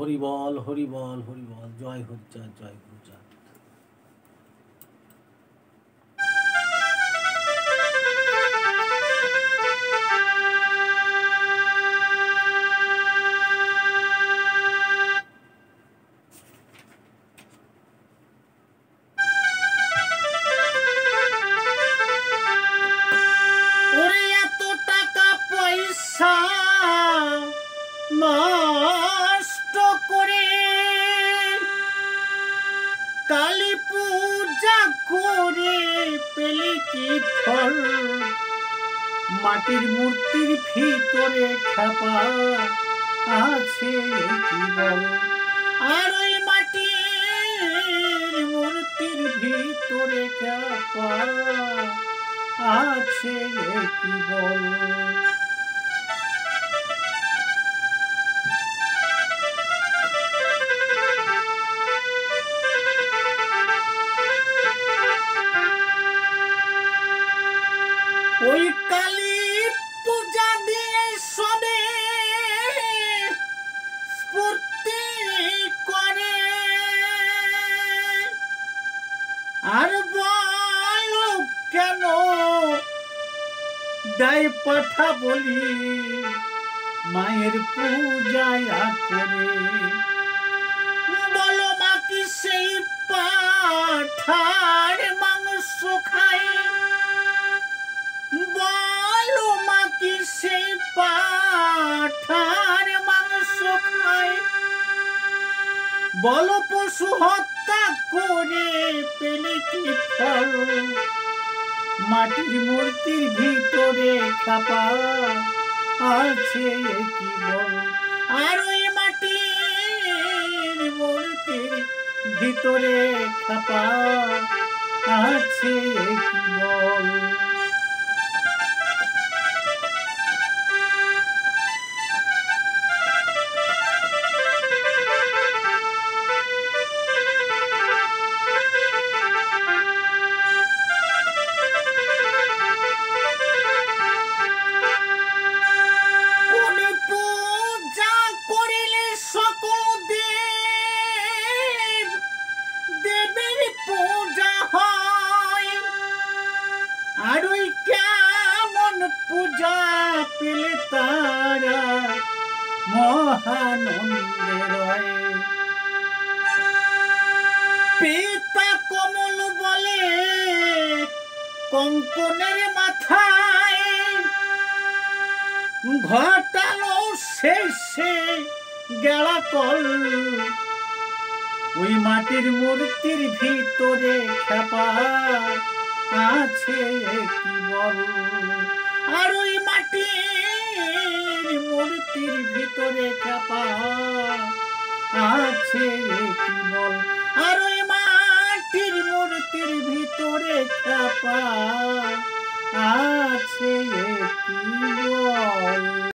হরি বল হরি বল হরি বল, জয় হরিচাঁদ জয় গুরুচাঁদ। নষ্ট করে কালী পূজা করে পেলি কি ফল? মাটির মূর্তির ভিতরে খেপা আছে কি বল? আর ওই মাটির মূর্তির ভিতরে খেপা আছে কি বল? ওই কালী পূজা দিয়ে সবে স্ফূর্তি করে, আর বল কেন দেয় পাঠা বলি মায়ের পূজায় করে? বলো মা কি সেই পাঠার মাংস খায়? বলো মা কি সেই পাঠার মাংস খায়? বলো পশু হত্যা করে পেলে কি ফল? মাটির মূর্তির ভিতরে খাপা আছে কি বল? আর ওই মাটির মূর্তির ভিতরে খাপা আছে কি বল? আর ওই কেমন পূজা পেলে তারা মহানন্দে রয়? পিতা কমল বলে কঙ্কনের মাথায় ঘটালো শেষে গেলা কল। ওই মাটির মূর্তির ভিতরে খেপা আছে কি বল? আর ওই মাটির মূর্তির ভিতরে খেপা আছে কি বল? আর ওই মাটির মূর্তির ভিতরে খেপা আছে কি বল?